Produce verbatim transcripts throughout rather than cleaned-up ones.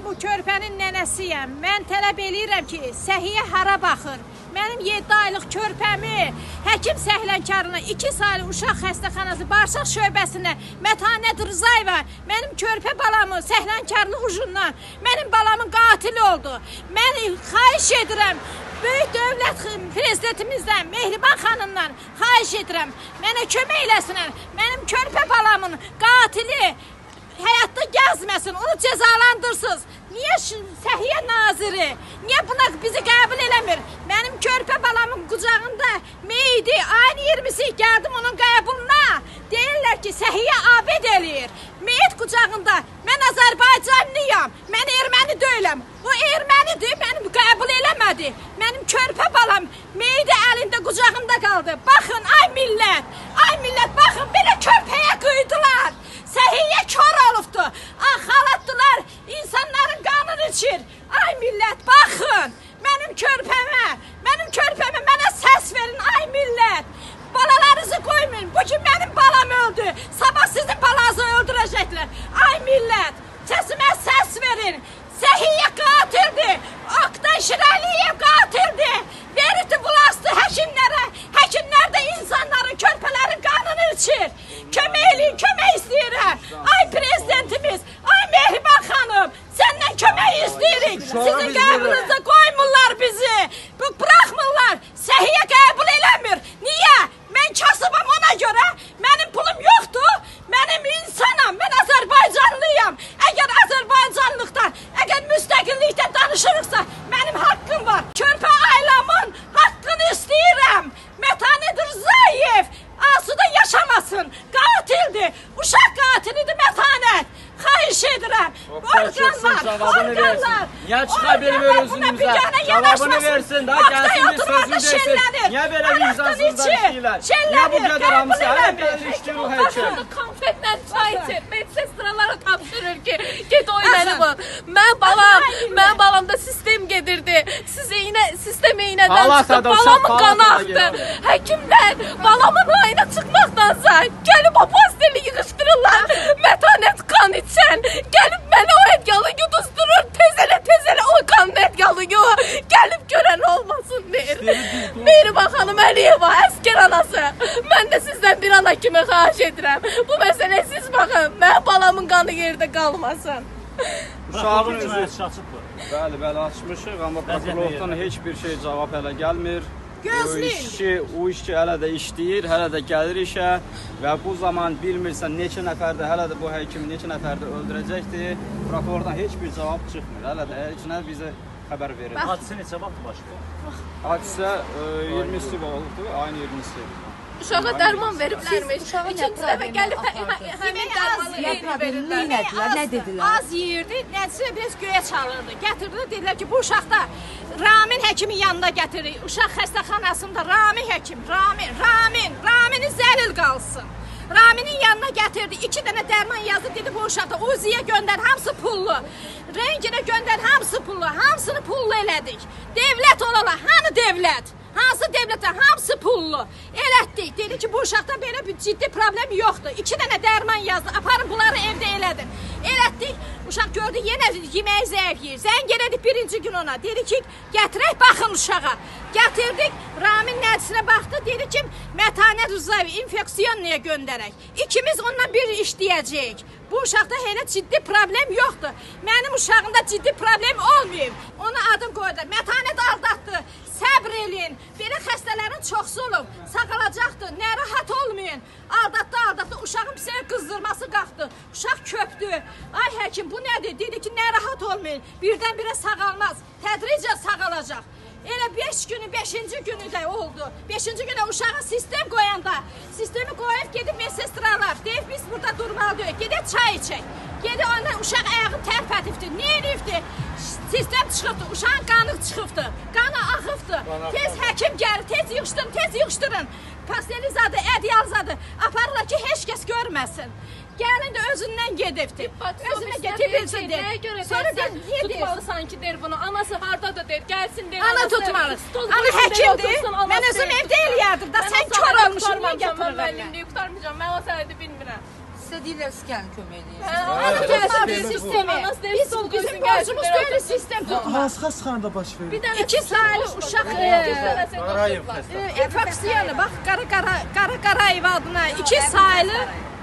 Mən bu körpənin nənəsiyəm. Mən tələb eləyirəm ki, Səhiyyə hara baxır? Mənim yeddi aylıq körpəmi həkim səhlənkarına, iki saylı uşaq xəstəxanası, Bağırsaq şöbəsinə, Mətanət Rızayeva mənim körpə balamı səhlənkarlıq ucundan, mənim balamın qatili oldu. Mən xahiş edirəm, böyük dövlət prezidentimizdən, Mehriban xanımdan xahiş edirəm, mənə kömək eləsinlər. Mənim körpə balamın qatili həyatda gəzməsin, onu cəzalandırsınız. Niyə Səhiyyə naziri, niyə buna bizi qəbul eləmir? Mənim körpə balamın qucağında meyidi, ayın iyirmisi gəldim onun qəbuluna. Deyirlər ki, Səhiyyə abid eləyir. Meyid qucağında, mən Azərbaycanlıyam, mən erməni deyiləm. O ermənidir, mənim qəbul eləmədi. Mənim körpə balam meyidi əlində qucağında qaldı. Baxın, ay millət, ay millət, baxın, belə körpəyə qıydılar. Səhiyyə kör olubdu. Ah, xalatdılar, insanların qanını içir. Ay millət, baxın, mənim körpəmə, mənim körpəmə mənə səs verin, ay millət. Balalarınızı qoymayın, bugün mənim balam öldü. Sabah sizin balanızı öldürəcəklər. Ay millət, səsimə səs verin. Səhiyyə qatildir. Oktay Şirəliyev qatildir. Veriti bulaşdı həkimlərə. Həkimlər də insanların, körpələrin qanını içir. Kömək eləyin, kömək istəyirəm. Ay prezidentimiz, ay Mehriban xanım, səndən kömək istəyirik. Sizin qəbulunuzda qoymurlar bizi. Bıraxmırlar. Səhiyyə qəbul eləmir. Niyə? Mən kasıbam ona görə. Mənim pulum yoxdur. Mənim insanam. Mən Azərbaycanlıyam. Əgər Azərbaycanlıqdan, əgər müstəqillikdən danışırıqsa, mənim haqqım var. Körpə ailəmin haqqını istəyirəm. Mətanət Rızayev asuda yaşamasın. Qatildir. Uşaq qatilidir Mətanət. Xahiş edirəm. Orqanlar, orqanlar. Niyə çıxa bilmir özünüzə? Cavabını versin da, gəlsin bir sözünü desin. Niyə belə vicdansızlar işləyirlər? Niyə bu qədər hamısı? Hələ belə işləyir o həkim. Konfetlə çay içir. Medsestralara tapşırır ki, get oynanı bu. Mən balam, mən balamda sistem gedirdi. Siz iğnə, sistem iğnədən çıxıb balamın qanı axdı. Həkimlər balamın ayına çıxmaqdansa gəlib o pasteli yığışdırırlar. Mətanət qan içən gəlib mənə o edyalı yudusturur. Tezələ tezələ o qanın edyalı yox. Gəlib görən olmasın deyir. Mehriban xanım Əliyeva, əskər anası. Mən də sizdən bir ana kimi xahiş edirəm. Bu məsələ siz baxın. Mən balamın qanı yerdə qalmasın. Uşağın özü bəli, bəli, açmışıq, amma prokurordan heç bir şey cavab hələ gəlmir. O işçi, o işçi hələ də işləyir, hələ də gəlir işə və bu zaman bilmirsən neçə nəfərdə, hələ də bu həkim neçə nəfərdə öldürəcəkdir. Prokurordan heç bir cavab çıxmır, hələ də heç nə bizə xəbər verir. Hadisə neçə vaxt başlayır? Hadisə iyirmisi oldu, ayın iyirmisi. Uşağa dərman veriblərmiş. İkinci dəfə gəlib həmin dərmanı yeyini verirlər. Nə dedilər? Az yeyirdi, nəticə biraz göyə çalırdı. Gətirdilər, dedilər ki, bu uşaqda Ramin həkimin yanına gətirir. Uşaq xəstəxanasında Ramin həkim, Ramin, Ramin, Ramini zəlil qalsın. Raminin yanına gətirdi, iki dənə dərman yazdı, dedi bu uşaqda Uziyə göndər, hamısı pullu. Renginə göndər, hamısı pullu, hamısını pullu elədik. Devlət olala, hanı devlət? Hansı devlətə, hamısı pullu. Elətdik, dedi ki, bu uşaqda belə bir ciddi problem yoxdur. İki dənə dərman yazdı, aparın bunları evdə elədin. Elətdik, uşaq gördü, yenə yeməyi zəif yiyir. Zəng elədik birinci gün ona, dedi ki, gətirək, baxın uşağa. Gətirdik, Ramin nədisinə baxdı, dedi ki, Mətanət Rızayev infeksiyonluya göndərək. İkimiz onunla bir işləyəcəyik. Bu uşaqda elə ciddi problem yoxdur. Mənim uşağımda ciddi problem olmayıb. Ona adım qoydu, Mətanət aldatdı. Səbr eləyin, belə xəstələrin çoxsu olub, sağalacaqdır, narahat olmayın. Aldatdı, aldatdı, uşağın pisə qızdırması qalxdı, uşaq köpdü. Ay həkim, bu nədir? Dedi ki, narahat olmayın, birdən-birə sağalmaz, tədricə sağalacaq. Elə beş günü, beşinci günü də oldu. Beşinci günə uşağa sistem qoyanda, sistemi qoyub gedib medsestralar, deyib biz burada durmalıyıq, gedək çay içək. Gedib ondan uşaq ayağı tərpədibdir, nə eləyibdir? Sistem çıxıbdır, uşağın qanı çıxıbdır, qanı axıbdır. Tez həkim gəlir, tez yığışdırın, tez yığışdırın. Pastelizadı, ədyalzadı, aparırlar ki, heç kəs görməsin. Gəlin də özündən gedibdir. Özünə getirbilsin deyir. Sonra deyir, niyə deyir? Tutmalısan ki, deyir bunu. Anası haradadır deyir, gəlsin deyir. Ana tutmalı. Ana həkimdir. Mən özüm evdə eləyərdim da, sən kör olmuşsun, niyə gətirirlər? Mən müəllimliyi qutarmayacağım, mən o sənədi bilmirəm. Sizə deyirlər, siz gəlin kömək edin. Hə, gəlsin sistemi. Bizim borcumuz deyil sistem tutmaq. Hansı xəstəxanada baş verir? İki saylı uşaq infeksiyanı, bax, Qara Qarayev adına iki saylı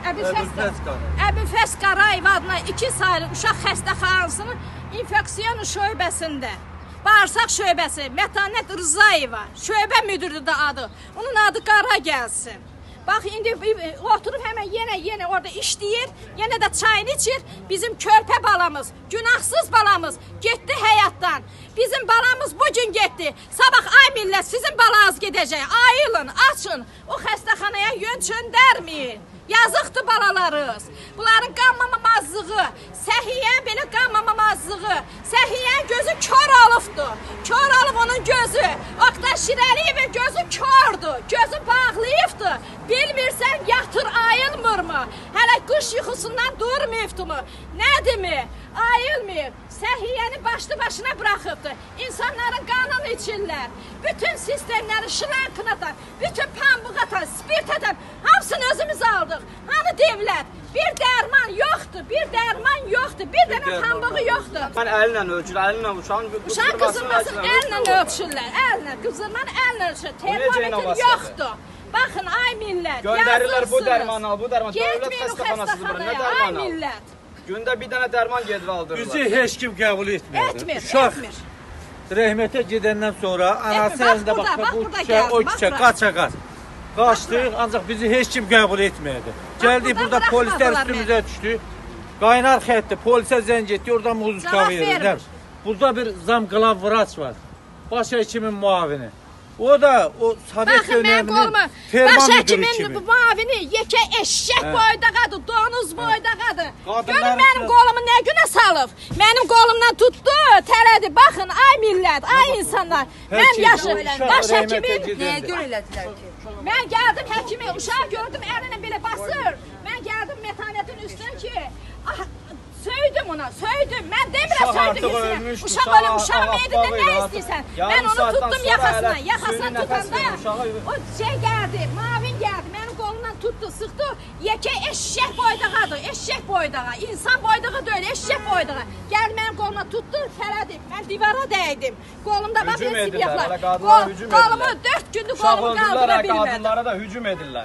Əbülfəz Qarayev adına iki saylı uşaq xəstəxanasının infeksiyon şöbəsində. Bağırsaq şöbəsi, Mətanət Rızayeva, şöbə müdürü də adı. Onun adı Qara gəlsin. Bax, indi oturub həmən yenə-yenə orada işləyir, yenə də çayını içir. Bizim körpə balamız, günahsız balamız getdi həyatdan. Bizim balamız bugün getdi. Sabah ay millət sizin balanız gedəcək. Ayılın, açın, o xəstəxanaya yön çöndərməyin. Yazıqdır balalarız. Bunların qanmamamazlığı, Səhiyyənin belə qanmamamazlığı, Səhiyyənin gözü kör olubdur. Kör olub onun gözü. Oqtay Şirəliyevin gözü kördür. Gözü bağlayıbdır. Bilmirsən, yatır ayılmırmı? Hələ qış yuxusundan durmayıbdırmı? Nədirmi? Ayılmayıb. Səhiyyəni başlı başına bıraxıbdır. İnsanların qanını içirlər. Bütün sistemləri şılankın atan, bütün pambıq atan, spirt atan, hamısını özümüz aldıq. Hanı devlət? Bir dərman yoxdur, bir dərman yoxdur, bir dənə pambığı yoxdur. Mən əllə ölçür, əllə uşağın Uşağın qızırmasını əllə ölçürlər, əllə, qızırmanı əllə ölçür. Termometr yoxdur. Baxın, ay millət, göndərirlər bu dərmanı, bu dərman. Getməyin o xəstəxanaya, ay millət. Gündə bir dənə dərman gedib aldırırlar. Bizi heç kim qəbul etmir. Etmir, Uşaq etmir. rəhmətə gedəndən sonra anası Bax, əlində burada, bax, bax, bu burada küçə, gəldi, o bax, küçə, bura. qaça-qaç. Qaçdıq, ancaq bizi heç kim qəbul etmirdi. Gəldik, burada burada polislər buraxmadılar üstümüzə düşdü. Qaynar xəttə, polisə zəng etdi, oradan muzika Cavab verirlər. vermir. Burada bir zamqılav vraç var. Baş həkimin muavini. O da o Sovet Baxın, mən dönəminin qolumu, ferma baş müdürü həkimin kimi. bu mavini yekə eşək boydağadır, donuz boydağadır. Qadınlar Görün mənim üçün- qolumu nə günə salıb? Mənim qolumdan tutdu, tələdi. Baxın, ay millət, ay insanlar. Mən Həkim, yaşım, uşaq baş rəhmətə həkimin... gedəndə. Nəyə görə elədilər ki? Mən gəldim həkimi, uşağı gördüm, əlinə belə basır. Mən gəldim metanetin üstünə ki, ah, söydüm ona, söydüm. Mən demirəm Uşaq söydüm artıq hissini. ölmüşdü, Uşaq uşaq ölüm, uşaq ağappaq meydində idi nə artıq. istəyirsən? Yarım Mən onu saatdan tuttum sonra yaxasına, hələ yaxasına suyunu nəfəs tutanda verir uşağa. o şey gəldi, mavin gəldi, mənim qolumdan tutdu, sıxdı. Yekə eşək boydağadır, eşək boydağı. İnsan boydağı deyil, eşək boydağı. Gəldi mənim qolumdan tutdu, tələdi. Mən divara dəydim. Qolumda bax, Hücum resim edirlər, yaplar. hələ qadınlara hücum edirlər. Qolumu dörd gündür Uşaq qolumu öldürürlər, qaldıra hə, bilmədim. qadınlara da hücum edirlər.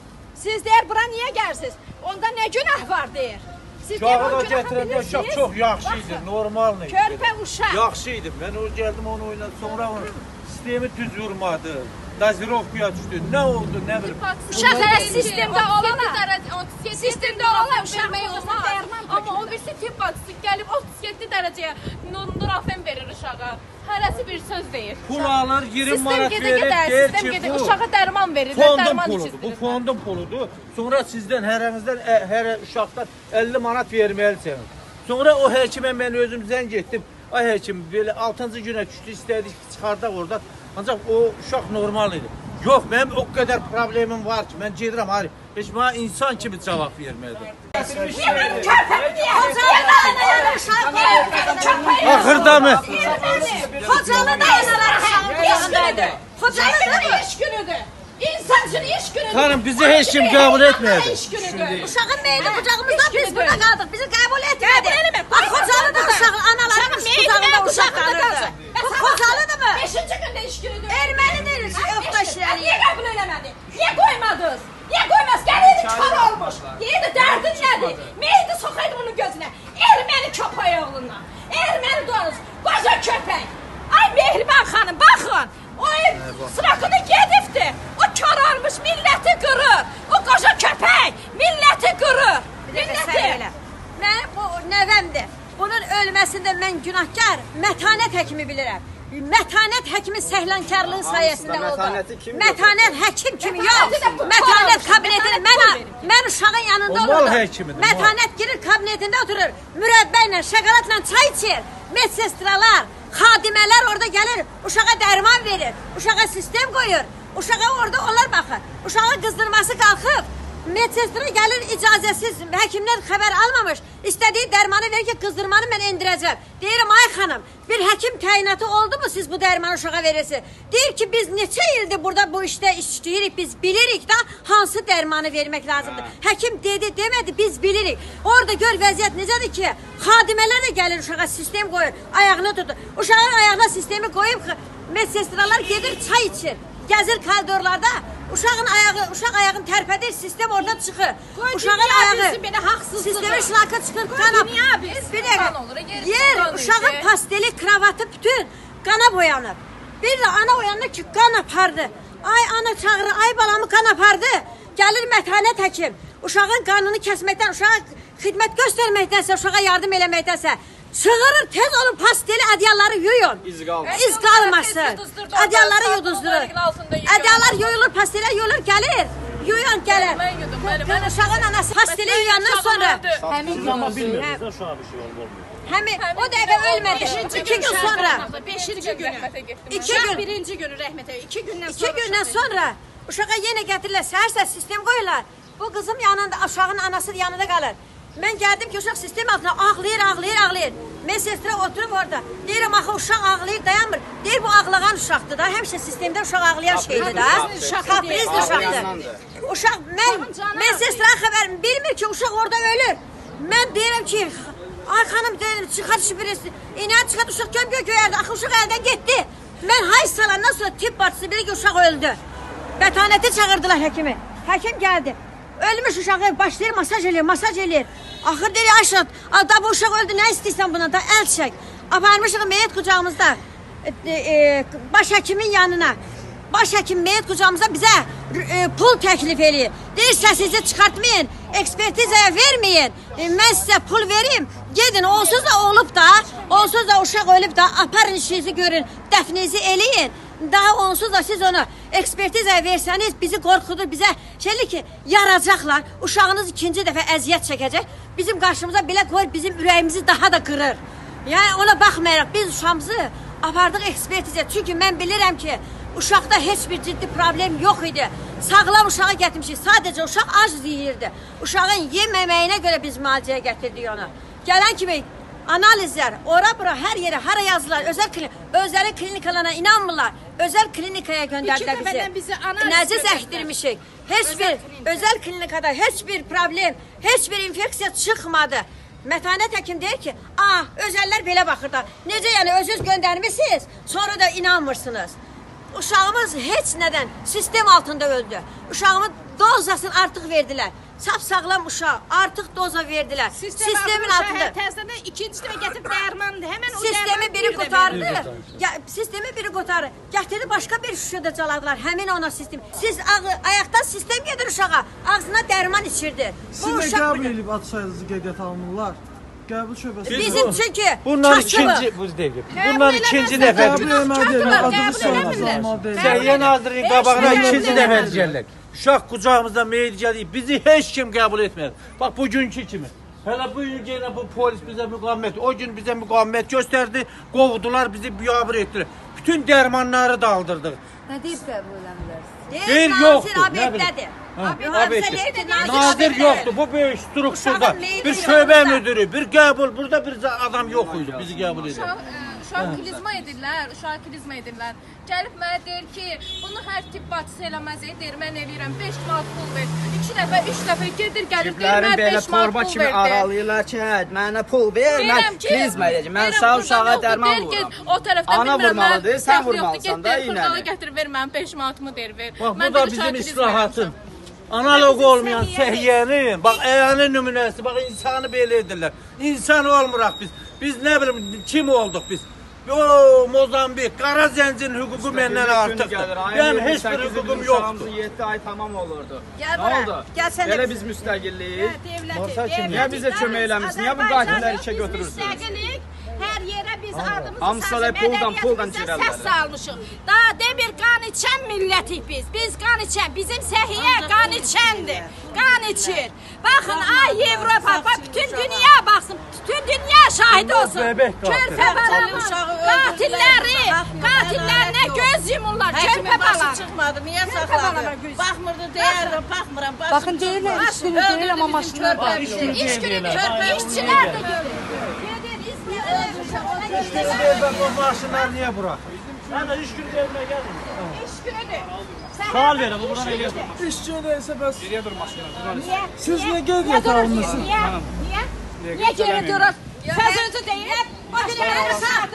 Siz deyir, bura niyə gəlsiniz? Onda nə günah var deyir. Siz deyir, Uşağı o da günahı gətirəndə uşaq bilirsiniz. çox yaxşı idi, normal idi. Körpə uşaq. Yaxşı idi. Mən o gəldim onu oynadım. Sonra onu sistemi düz vurmadı. Dazirovkaya düşdü. Nə oldu, nə bilim. Uşaq hələ sistemdə olana. Sistemdə olana uşaq olmaz. Amma o birisi tibb bacısı gəlib otuz yeddi dərəcəyə Nurafen verir uşağa. Hərəsi bir söz deyir. Pul alır, yirmi Sistem manat gedə verir, gedər, deyir sistem ki, gedə bu uşağa dərman verir, fondun dərman puludur. içizdirir. Bu fondun puludur. Sonra sizdən, hərənizdən, ə, hər uşaqdan əlli manat verməlisiniz. Sonra o həkimə mən özüm zəng etdim. Ay həkim, belə altıncı günə düşdü, istədik çıxardaq oradan. Ancaq o uşaq normal idi. Yox, mənim o qədər problemim var ki, mən gedirəm, hayır, heç mənə insan kimi cavab verməlidir. Axırda mı? Xocalı da iş günüdür. Xocalı da iş günüdür. İnsan üçün iş günüdür. Xanım, bizi heç kim qəbul etmədi. İş günüdür. Uşağın meyidi qucağımızda biz burada qaldıq. Bizi qəbul etmədi. Qəbul eləmə. Bax, Xocalı da uşaq, analarımız qucağında uşaq qalırdı. Bu Xocalıdır mı? Beşinci gündə iş günüdür. Erməni deyil, Oqtay Şirəliyev. Niyə qəbul eləmədi? Niyə qoymadınız? Niyə qoymaz? Gəliydi kör olmuş. Deyirdi, dərdin nədir? Meyidi soxaydı bunun gözünə. Erməni köpək oğluna. Erməni donuz. Qoca köpək. Ay Mehriban xanım, baxın. O sırakını gedibdi. O kör olmuş, milləti qırır. O qoca köpək milləti qırır. Milləti. Mənim bu nəvəmdir. Bunun ölməsində mən günahkar, mətanət həkimi bilirəm. Mətanət həkimi səhlənkarlığı sayəsində oldu. Mətanəti kim Mətanət həkim kimi yox. Mətanət kabinetində mən mən uşağın yanında O mal olurdum. həkimidir, mal. Mətanət girir kabinetində oturur. Mürəbbə ilə, şokoladla çay içir. Medsestralar, xadimələr orada gəlir, uşağa dərman verir. Uşağa sistem qoyur. Uşağa orada onlar baxır. Uşağın qızdırması qalxıb. Medsestra gəlir icazəsiz, həkimdən xəbər almamış. İstədiyi dərmanı verir ki, qızdırmanı mən endirəcəm. Deyirəm, ay xanım, bir həkim təyinatı oldu mu siz bu dərmanı uşağa verirsiniz? Deyir ki, biz neçə ildir burada bu işdə işləyirik, biz bilirik da hansı dərmanı vermək lazımdır. Həkim dedi, demədi, biz bilirik. Orada gör vəziyyət necədir ki, xadimələr də gəlir uşağa sistem qoyur, ayağını tutur. Uşağın ayağına sistemi qoyub, medsestralar gedir, çay içir, gəzir koridorlarda. Uşağın ayağı, uşaq ayağını tərpədir, sistem orada çıxır. Uşağın ayağı, sistemin şlaka çıxır, qana. Bir dəqiqə, yer, uşağın pasteli, kravatı bütün qana boyanır. Bir də ana oyanır ki, qan apardı. Ay ana çağırır, ay balamı qan apardı. Gəlir mətanət həkim. Uşağın qanını kəsməkdən, uşağa xidmət göstərməkdənsə, uşağa yardım eləməkdənsə, çığırır, tez olun pasteli ədyalları yuyun. İz qalmasın. İz qalmasın. Ədyalları yuduzdurur. Ədyallar yuyulur, pastelər yuyulur, gəlir. Yuyun, gəlir. Uşağın anası pasteli yuyandan sonra. Siz ama bilmiyorsunuz da uşağa bir şey olmuyor. Həmin o dəqiqə ölmədi. İki gün sonra. Beşinci günü. İki gün. Birinci günü rəhmətə. İki gündən sonra. İki gündən sonra uşağa yenə gətirirlər. Səhər-səhər sistem qoyurlar. Bu qızım yanında, uşağın anası yanında qalır. Mən gəldim ki, uşaq sistem altına ağlayır, ağlayır, ağlayır. Mesestra oturub orada. Deyirəm, axı uşaq ağlayır, dayanmır. Deyir, bu ağlayan uşaqdır da. Həmişə sistemdə uşaq ağlayan şeydir da. Kaprizli uşaqdır. Uşaq, mən, mesestra xəbərim bilmir ki, uşaq orada ölür. Mən deyirəm ki, ay xanım, deyirəm, çıxart şübirisi. İnən çıxart, uşaq göm-göy göyərdi. Axı uşaq əldən getdi. Mən hay salandan sonra tibb bacısı bilir ki, uşaq öldü. Bətanəti çağırdılar həkimi. Həkim gəldi. Ölmüş uşağı başlayır, masaj eləyir, masaj eləyir. Axır deyir, Ayşat, da bu uşaq öldü, nə istəyirsən buna da, əl çək. Aparmışıq meyit qucağımızda, e, e, baş həkimin yanına. Baş həkim meyit qucağımızda bizə e, pul təklif eləyir. Deyir, səsinizi çıxartmayın, ekspertizaya verməyin, e, mən sizə pul verim, gedin, onsuz da olub da, onsuz da uşaq ölüb da, aparın işinizi görün, dəfninizi eləyin. Daha onsuz da siz onu ekspertizaya versəniz, bizi qorxudur, bizə şeyli ki, yaracaqlar, uşağınız ikinci dəfə əziyyət çəkəcək, bizim qarşımıza belə qoyur, bizim ürəyimizi daha da qırır. Yəni ona baxmayaraq, biz uşağımızı apardıq ekspertizaya, çünki mən bilirəm ki, uşaqda heç bir ciddi problem yox idi. Sağlam uşağı gətirmişik, sadəcə uşaq ac yeyirdi. Uşağın yeməməyinə görə biz müalicəyə gətirdik onu. Gələn kimi analizlər, ora-bura, hər yerə, hara yazdılar, özəl klinik, özəli klinikalarına inanmırlar, özəl klinikaya göndərdilər bizi. Nəciz əkdirmişik. Heç bir, özəl klinikada heç bir problem, heç bir infeksiya çıxmadı. Mətanət həkim deyir ki, ah, özəllər belə baxır da, necə yəni, özünüz göndərmişsiniz, sonra da inanmırsınız. Uşağımız heç nədən sistem altında öldü. Uşağımın dozasını artıq verdilər. Sap sağlam uşaq, artıq doza verdilər. Sistemin altında. Təzədən ikinci dəfə gətirib dərmandı. Həmən o sistemi biri qutardı. Sistemi biri qutardı. Gətirdi başqa bir şüşədə caladılar. Həmin ona sistem. Siz ayaqdan sistem gedir uşağa. Ağzına dərman içirdi. Siz nə qəbul edib atsaydınızı qeydiyyat alınırlar? Qəbul şöbəsi. Bizim çünki bundan ikinci, bu dəqiq. Bundan ikinci dəfə. Qəbul eləmədi, adını sormasın. Səhiyyə Nazirinin qabağına ikinci dəfə gəlirlər. Uşaq qucağımızda meyid gəlir, bizi heç kim qəbul etmir. Bax, bugünkü kimi. Hələ bu gün yenə bu polis bizə müqavimət, o gün bizə müqavimət göstərdi, qovdular, bizi biyabır etdilər. Bütün dərmanları daldırdıq. Nə deyib qəbul eləmirlər? Deyir, yoxdur. Nazir yoxdur, bu böyük strukturda. Bir şöbə müdürü, bir qəbul, burada bir adam yox idi, bizi qəbul edir. Uşaq klizma edirlər, uşaq klizma edirlər. Gəlib mənə deyir ki, bunu hər tibb bacısı eləməz, deyir, mən eləyirəm, beş manat pul ver. İki dəfə, üç dəfə gedir, gəlib deyir, mən beş manat pul kimi aralayırlar ki, mənə pul ver, mən klizma edəcəm. Mən sağ uşağa dərman vururam. O tərəfdən ana vurmalıdır, sən vurmalısan da iynəni. Fırdalı gətir, ver mənim beş manatımı deyir, ver. Bax, bu da bizim islahatın. Analoq olmayan səhiyyənin, bax, əyani nümunəsi, bax, insanı belə edirlər. İnsan olmuraq biz. Biz nə bilim, kim olduq biz? O, Mozambik, qara zəncirin hüququ məndən artıqdır. Yəni, heç bir hüququm yoxdur. yeddi ay tamam olurdu. Nə oldu? Elə biz müstəqillik. Niyə bizə kömək eləmişsin? Niyə bu qatilləri işə götürürsünüz? Hər yerə biz adımızı Hamısı sazı, da puldan, puldan mədəniyyətimizə girərlər. səs salmışıq. Daha demir qan içən millətik biz. Biz qan içən, bizim səhiyyə qan içəndir. Qan içir. Baxın, ay Avropa, bax bütün dünya baxsın. Bütün dünya şahid olsun. Körpə balalar, qatilləri, qatillərinə göz yumurlar. Körpə balalar. Çıxmadı, niyə saxladı? Baxmırdı, deyərdim, baxmıram. Baxın, deyirlər, iş günü deyil, amma maşınlar var. İş günü körpə işçilər də görür. Bu maşınlar niyə buraxır? Mən də iş günü evimə gəldim. İş günüdür. Sual verin, bu buradan eləyə durmaz. İş günüdəysə bəs Geriyə dur maşınlar. Niyə? siz niyə qeydiyyat alınırsınız? Niyə? Niyə? Niyə geri durur? Sözünüzü deyib, başlayarı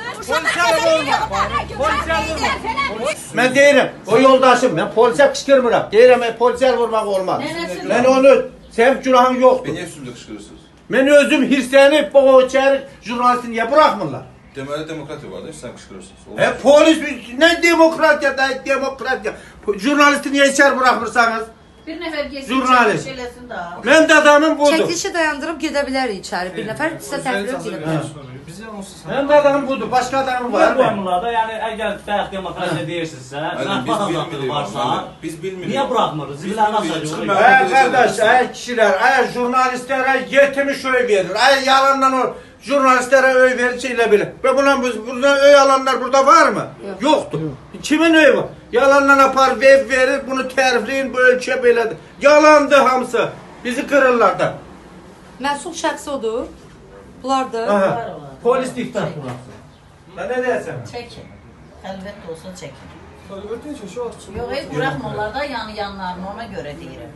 Mən deyirəm, o yoldaşım, mən polisə qışqırmıram. Deyirəm, polisə vurmaq olmaz. Mən onu, sənin günahın yoxdur. Niyə üstündə qışqırırsınız? Mən özüm hirslənib, o içəri jurnalisti niyə buraxmırlar? Deməli demokratiya var da, sən qışqırırsınız. E, polis, nə demokratiya da, demokratiya. Jurnalisti niyə içəri buraxmırsanız? Bir nəfər geçsin, Jurnalist. eləsin də. Mən də adamım budur. Çəkilişi dayandırıb gedə bilərik içəri. Bir nəfər sizə təxliyə gedə bilər. Mən də adamım budur, başqa adamım var. Var qoymurlar da, yəni əgər fərq demokratiya deyirsinizsə, Biz bilmirik, varsa, biz bilmirik. niyə buraxmırız? Zibilən nasıl Çıxın, Ay qardaş, ay kişilər, ay jurnalistlərə yetmiş öy verir. Ay yalandan o jurnalistlərə öy verir ki, elə bilir. Və buna, buna öy alanlar burada var mı? Yoxdur. Kimin öyü var? Yalandan apar, vev verir, bunu tərifləyin, bu ölkə belədir. Yalandır hamısı. Bizi qırırlar da. Məsul şəxsi odur. Bunlardır. Aha. Polis diktat buraxsın. Nə nə deyəsən? Çəkin. Əlbəttə olsa çəkin. Ötün ki, şu açın. Yox, heç buraxmırlar da yanı yanlarını, ona görə deyirəm.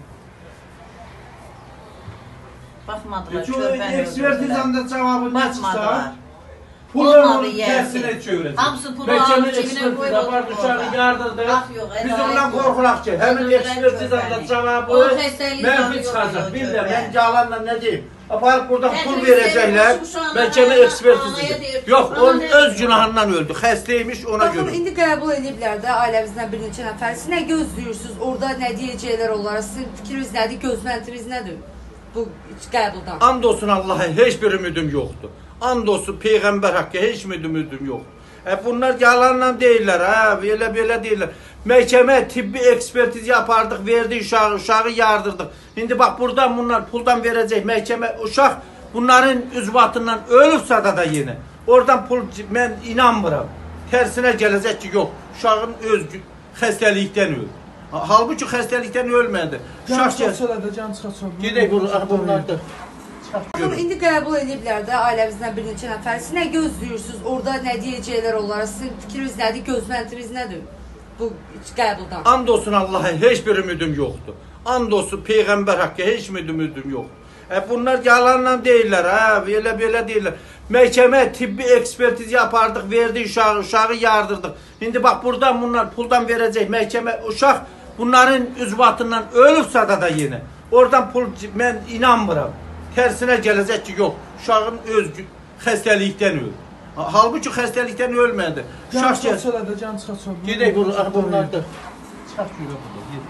Baxmadılar, körpəni Ekspertizamda cavabı nə çıxsa, Baxmadılar. pulun Olmadı onun yersin. tərsinə çevirəcək. Hamısı pulu Məhkəmə alıb cibinə ekspertiza qoyub var, uşağı orada. yardırdı. Bax, yox, Biz ədalet ondan yox. qorxuraq ki, həmin Öldürən ekspertizamda körpəni. cavabı O xəstəlik mənfi yox, çıxacaq. yox, Bilmirəm, yox, mən yox. yalanla nə deyim? Aparıb buradan Mən pul bir verəcəklər, sevdim, uşağına məhkəmə anaya ekspertizidir. deyir, Yox, onun uşağına öz günahından öldü, xəstəymiş ona Baxın, görə. indi qəbul ediblər də ailəmizdən bir neçə nəfər. Siz nə gözləyirsiniz? Orada nə deyəcəklər onlara? Sizin fikriniz nədir? Gözləntiniz nədir? Bu qəbuldan. And olsun Allaha, heç bir ümidim yoxdur. And olsun Peyğəmbər haqqı, heç bir ümidim yoxdur. E bunlar yalanla deyirlər, ha, belə belə deyirlər. Məhkəmə tibbi ekspertiz yapardıq, verdik uşağı, uşağı yardırdıq. İndi bax buradan bunlar puldan verəcək məhkəmə, uşaq bunların üzbatından ölübsə da da yenə. Oradan pul, mən inanmıram. Tərsinə gələcək ki, yox, uşağın öz xəstəlikdən öldü. Halbuki xəstəlikdən ölmədi. Can çıxaçələdə, can çıxaçələdə. Gedək bunlardır. Baxın, indi qəbul ediblər də ailəmizdən bir neçə nəfər. Siz nə gözləyirsiniz? Orada nə deyəcəklər onlara? Sizin fikriniz nədir? Gözləntiniz nədir? Bu qəbuldan. And olsun Allaha, heç bir ümidim yoxdur. And olsun Peyğəmbər haqqı, heç bir ümidim yoxdur. E bunlar yalanla deyirlər, ha, belə belə deyirlər. Məhkəmə tibbi ekspertiz yapardıq, verdik uşağı, uşağı yardırdıq. İndi bax buradan bunlar puldan verəcək məhkəmə, uşaq bunların üzbatından ölübsə da da yenə. Oradan pul, mən inanmıram. Tərsinə gələcək ki, yox, uşağın öz xəstəlikdən öldü. Halbuki xəstəlikdən ölmədi. Can Uşaq gəl. çıxaçələdə, can çıxaçələdə. Gedək bunlardır. Çıxaq görə burada.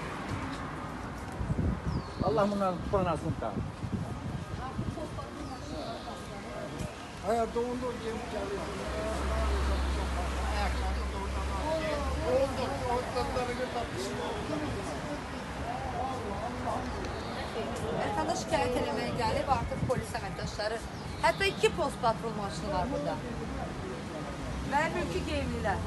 Allah bunların tutanasını da. Hayır, doğunda o gelip geliyor. Vətəndaş şikayət eləməyə gəlib, artıq polis əməkdaşları. Hətta iki post patrol maşını var burada. Və mülki geyimlilər.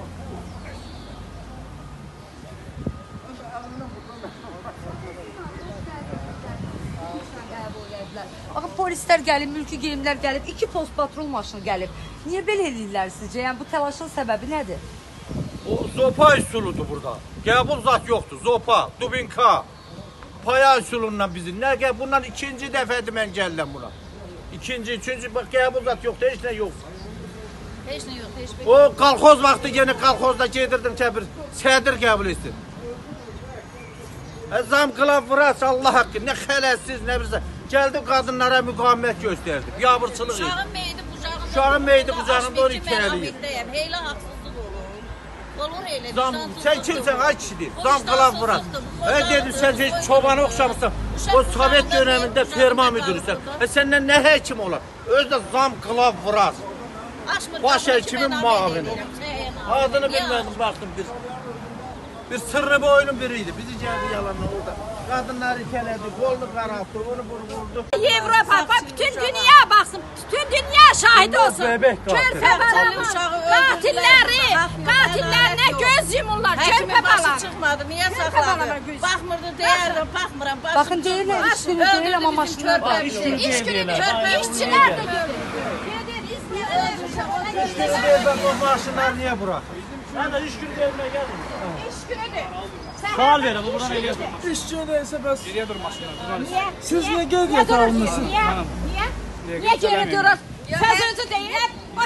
Baxın, polislər gəlib, mülki geyimlər gəlib, iki post patrol maşını gəlib. Niyə belə eləyirlər sizcə? Yəni bu təlaşın səbəbi nədir? O zopa üsuludur burada. Qəbul zat yoxdur. Zopa, dubinka, paya üsulundan bizim. Nə gəl? Bundan ikinci dəfədir mən gəldim buna. İkinci, üçüncü, bax qəbul zat yoxdur, heç nə yoxdur. Heç nə yox, heç bir. O kolxoz vaxtı yenə kolxozda gedirdim kəbir, sədir qəbul etsin. E, zam qılav vurası Allah haqqı, nə xələtsiz, nə birsə. Gəldim qadınlara müqavimət göstərdim, yabırçılıq edib. Uşağın meyidi qucağında. Uşağın meyidi qucağında onu itələyib. Heylə haqsızlıq olur. Olur elə. Zam, sən kimsən ay kişidir? Zam qılav vuran. E dedim sən heç çobana oxşamısan. O Sovet dövründə ferma müdürüsən. E səndən nə həkim olar? Özdə zam qılav vuraz. Baş həkimin müavini. Adını bilmədim, baxdım bir. Bir sırrı boyunun biriydi. Bizi gəldi yalanla orada. Qadınları itələdi, qolunu qaraltdı, onu bunu vurdu. Avropa, bütün dünya baxsın, bütün dünya şahid olsun. Körpə balamın qatilləri, qatillərinə göz yumurlar, körpə balam. Çıxmadı, niyə saxladı? Baxmırdı, deyərdim, baxmıram. Baxın deyirlər, iş günü deyil, amma maşınlar da. İş günü deyirlər. İşçilər də gedir. İş günü deyirlər, bu maşınlar niyə buraxır? Sen de iş günü gelmeye geldin. İş günüdür. Sual verin, bu buradan geliyor. İş günü deyilsə bəs Geriyə dur maşınlar. Niyə? siz niyə qeydiyyat alınmısınız? Niyə? Niyə? Niyə geri durur? Sözünüzü deyil.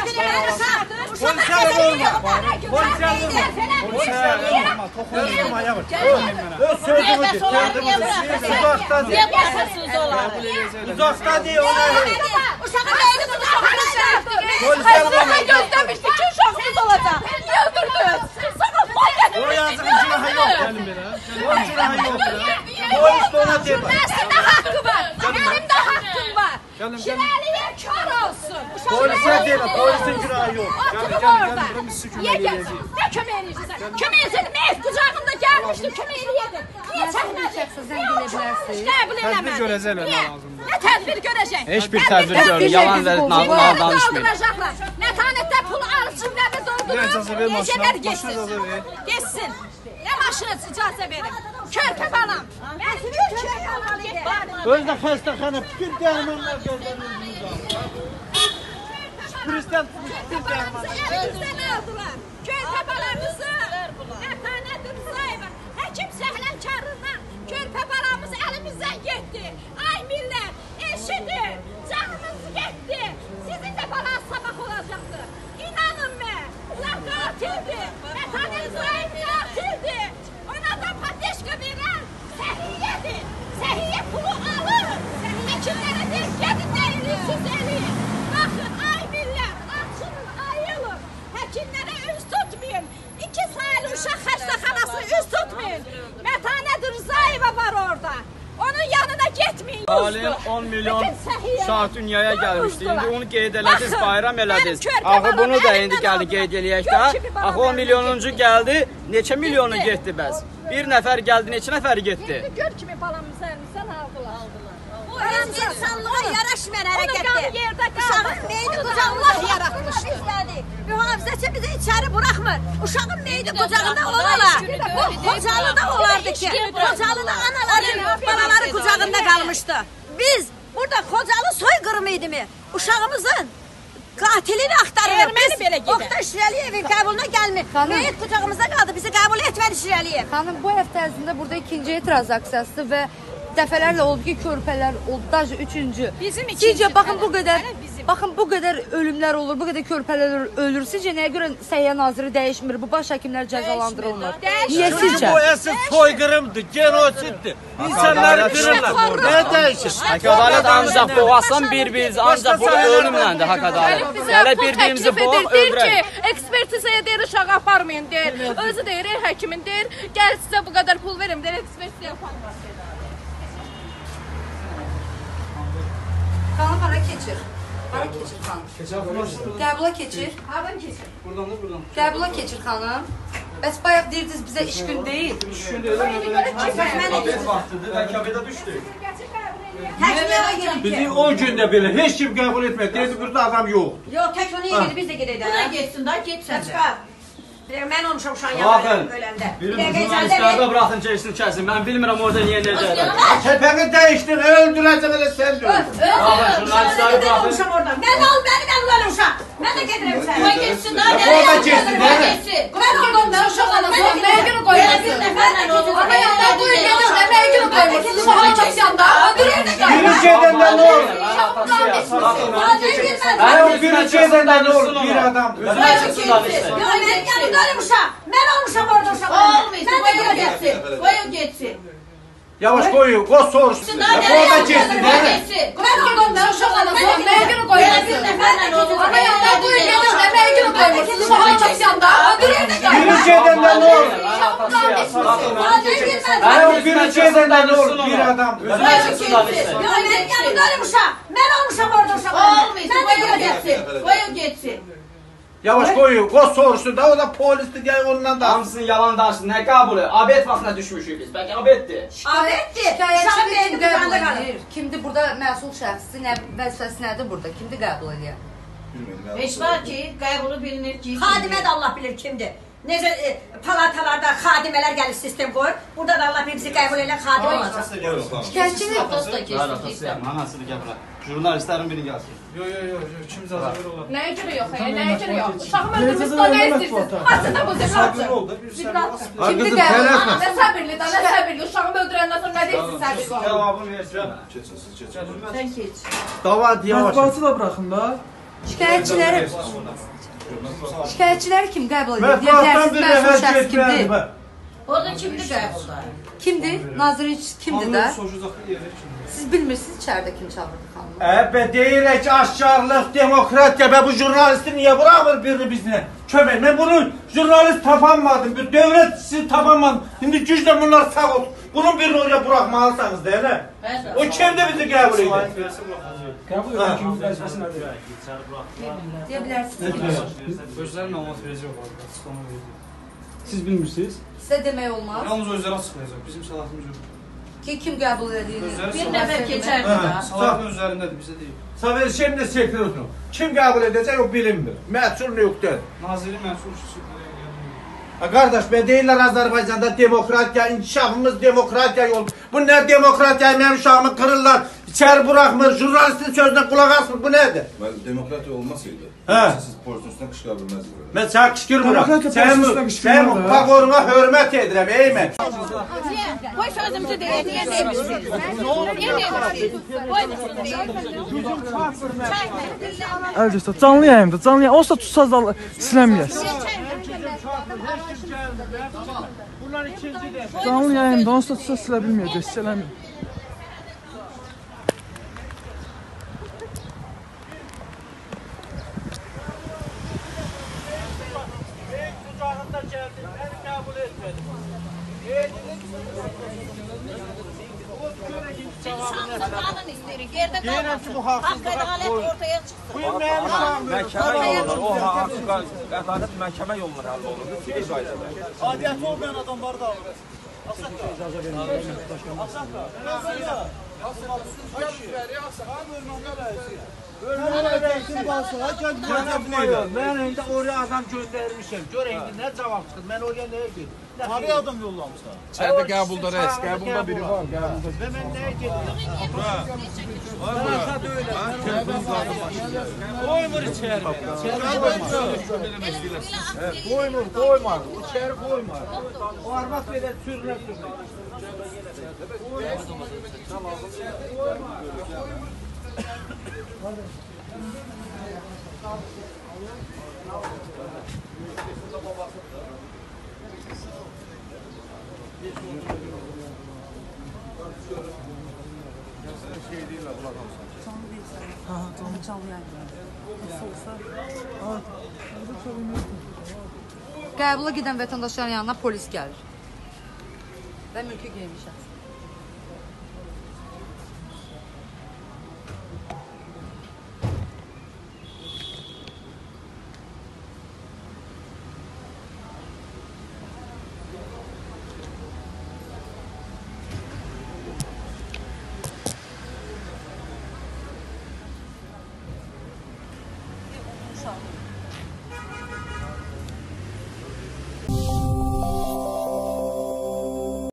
Polislər olma. Polislər olma. Polislər olma. Toxunma maya var. Öz sözümüdür. Uzaqdan deyil. Niyə baxırsınız onları? Uzaqdan deyil. Uşağın neyini bu uşağın Polislər olma. Gözləmişdi ki, uşağımız olacaq. Niyə öldürdünüz? Sana fay O yazığın günahı yox. Onun günahı yox. Polis de ona demir. Mənim də haqqı var. Mənim də haqqım var. Şirəliyə kör olsun. Polisə deyil. Polisin günahı yox. Oturub orada. Niyə gəlsin? Nə kömək eləyirsən? Kömək eləyirsən. Meyit qucağında gəlmişdim, kömək eləyirdim. Niyə çəkmədin? Zəng edə bilərsiniz. Qəbul eləmədin. Tədbir görəcəklər Niyə? Nə tədbir görəcək? Heç bir tədbir görmür. Yalan və nadan danışmayın. Mətanətdə pul arşivlərdə doldurur. Gecələr geçsin. Geçsin. Nə maşına icazə verin? Körpə balam. Mən körpə balam. Özdə xəstəxana bütün dərmanlar gözlənilir. Turistten bütün dərmanlar. Elimizdən aldılar. Körpə balamızı. Mətanət Rızayeva. Həkim səhlənkarından körpə balamız əlimizdən getdi. Ay millət, eşidin. Canımız getdi. Sizin də balanız sabah olacaqdır. İnanın mən. Ulan qatildir. Mətanət Rızayeva qatildir. Ona da pateşka verən səhiyyədir. Səhiyyə pulu alır. Həkimlərə deyir, gedin nə eləyirsiniz eləyin. Baxın, ay millət, açılın, ayılın. Həkimlərə üz tutmayın. İki sayılı uşaq xəstəxanasına üz tutmayın. Mətanət Rızayeva var orada. Onun yanına getməyin. Alim on milyon uşaq dünyaya gəlmişdi. İndi onu qeyd elədiniz, bayram elədiniz. Axı bunu da indi gəldi qeyd eləyək də. Axı on milyonuncu gəldi, neçə milyonu getdi bəs? Bir nəfər gəldi, neçə nəfər getdi? Gör kimi balamızı əlimizdən aldılar. Bu həm insanlığa yaraşmayan hərəkətdir. Yerdə Uşağın meyidi qucağında yaratmışdı. Mühafizəçi bizi içəri buraxmır. Uşağın meyidi qucağında olarlar. Bu Xocalıda olardı ki, Xocalıda anaların, balaları qucağında qalmışdı. Biz burada Xocalı soyqırımı idi mi? Uşağımızın qatilini axtarırıq. Biz Oqtay Şirəliyevin qəbuluna gəlmir. Meyit qucağımızda qaldı, bizi qəbul etmədi Şirəliyev. Xanım, bu həftə ərzində burada ikinci etiraz aksiyasıdır və dəfələrlə olub ki, körpələr oldu, daha üçüncü. Bizim ikinci. Sizcə, baxın bu qədər, baxın bu qədər ölümlər olur, bu qədər körpələr ölür. Sizcə, nəyə görə Səhiyyə Naziri dəyişmir, bu baş həkimlər cəzalandırılmır? Niyə sizcə? Bu əsas soyqırımdır, genosiddir. İnsanları qırırlar. Nəyə dəyişir? Hak ədalət ancaq boğasan bir-biriniz, ancaq bu ölümləndir hak ədalət. Gələ bir-birimizi boğaq, övrək. ki, ekspertizaya deyir, uşağı aparmayın deyir. Özü deyir, həkimin deyir, gəl sizə bu qədər pul verim deyir, ekspertiza yapalım. Xanım, hara keçir? Hara keçir xanım? Qəbula keçir. Haradan keçir? Buradan da buradan. Qəbula keçir xanım. Bəs bayaq deyirdiniz bizə iş gün deyil. İş gün deyil, abed vaxtıdır, bəlkə abedə düşdük. Bizi o gündə belə heç kim qəbul etmədi. Dedi, burada adam yox. Yox, tək onu yedi, biz də gedək də. Bu da getsin da, getsən də. Mən olmuşam uşağın Baxın, yanında öləndə. birim jurnalistlərdə buraxın keçsin kəsin. Mən bilmirəm orada niyə necədir. Kəpəni dəyişdir, öldürəcəm elə sən də öldür. Baxın, jurnalistləri buraxın. Mən ol, mənim yanımda öyle uşaq. Mən də gedirəm sənə. Qoy getsin da, O da getsin, qoy hə? getsin. Mən oldum, mən uşaq anası. Nəyə görə qoymasın? Bir nəfərlə oldu. Ama yanında buyur gedir, nəyə görə qoymasın? Uşağı çəksən da, öldürür. Biri şeydən nə olur? Hani o biri şeydən nə olur? Bir adam. Yox, mənim yanımda öyle uşaq. Mən olmuşam orada uşaq. Olmayın, qoy o getsin. Qoy o getsin. Yavaş koyun, koy soruşsun. O da getsin, Qoy değil mi? getsin. Mən oldum, mən uşaq anası. Nəyə görə qoymasın? Bir nəfərlə oldu. Ama yanında buyur gedir, nəyə görə qoymasın? Uşağı çəksən da, öldürür. Biri şeydən nə olur? Hani o biri şeydən nə olur? Bir adam. Qoy o getsin. Yox, mənim yanımda öyle uşaq. Mən olmuşam orada uşaq. Olmayın, qoy o getsin. Qoy o getsin. Yavaş qoyun, qoz soruşsun da, o da polisdir, gəl ondan da. Hamısını yalan daşsın, nə qəbulü? Abed vaxtına düşmüşük biz, bəlkə abeddir. Abeddir. Şikayətçi kim qəbul edir? Kimdir burada məsul şəxsi, nə vəzifəsi nədir burada? Kimdir qəbul edir? Heç var ki, qəbulu bilinir ki... Xadimə də Allah bilir kimdir. Necə e, palatalarda xadimələr gəlir sistem qoyur. Burada da Allah bilir qəbul edən xadimə olacaq. Şikayətçinin Anasını gəbirə. Jurnalistlərin biri gəlsin. Yox, yox, yox, kim cəzavir olar? Nəyə görə yox, nəyə görə yox? Uşağım öldürmüş, da nə istəyirsiniz? Açın da bu zibratçı. Zibratçı. Kimdir qəbul? Nə səbirli, nə səbirli. Uşağımı öldürəndən sonra nə deyirsin səbirli olun? Cavabını versin. Keçin, siz keçin. Sən keç. Dava yavaş. Mətbuatı da buraxın da. Şikayətçiləri Şikayətçiləri kim qəbul edir? Deyə Mətbuatdan bilərsiniz, bir məsul nəfər şəxs kimdir? getməyədir. Orada kimdir qəbulda? Kimdir? Nazirin kimdir də? Soruşacaq yeri kimdir? Siz bilmirsiniz içəridə kim çağırdı xanımı? Əbə deyirək ki, aşkarlıq, demokratiya və bu jurnalisti niyə bırakmır birini bizlə? Kömək, mən bunu jurnalist tapamadım, bir dövlət sizi tapamadım. Şimdi güclə bunlar sağ olsun. Bunun birini oraya bırakmalısınız değil mi? O kimdir bizi qəbul edir? Qəbul edən kimin vəzifəsi nədir? Deyə bilərsiniz. Özlərinin olmaz verəcək var, açıqlama verəcək. Siz bilmirsiniz? Sizə demək olmaz Yalnız özləri açıqlayacaq, bizim səlahiyyətimiz yoxdur. ki, kim qəbul edir? Bir nəfər keçərdi da. Səlahiyyətin özlərindədir, bizə deyil. Saver, şimdi sekreterinu. Kim qəbul edəcək o bilinmir. Məsul yoxdur. Naziri məsul şüsü. Qardaş, ben deyirlər Azərbaycanda demokratiya, inkişafımız demokratiya yol. Bu nə demokratiya, mənim uşağımı kırırlar, içeri bırakmır, jurnalistin sözüne kulak asmır, bu nedir? Demokratiya olmasaydı, siz polisin üstüne qışqıra bilməzdiniz. Ben sana qışkırmıram. Demokratiya polisin üstüne qışkırmıram Sen da. paqoruna hörmət edirəm, ey mən. Qoy sözümüzü deyək, niyə demişsiniz? Niyə demişsiniz? Qoy sözümüzü deyək. Əl göstər, canlı yayımda, canlı yayım. Olsa tutsaz da siləməyəz. Canlı yayımda, olsa tutsaz silə bilməyəcək, siləməyək. Qanun istəyirik, yerdə qalmasın. Haqq ədalət ortaya çıxsın. Bu mənim uşağım. Məhkəmə yolları, o haqq ədalət məhkəmə yolları həll olunur. Sivil qaydada. Adiyyəti olmayan adamları da alırız. Ben indi oraya adam göndermişim. Gör indi ne cevap çıkır. Ben oraya neye gittim? Haraya adam yollamışlar? İçeride qəbulda reis. Qəbulda biri var. Qəbulda. Ve ben neye gittim? Koymur içeri. Koymur, koymur. İçeri koymur. O arvat böyle sürüne sürüne. Qəbula gedən vətəndaşların yanına polis gəlir. Və mülki geyinmiş şəxs.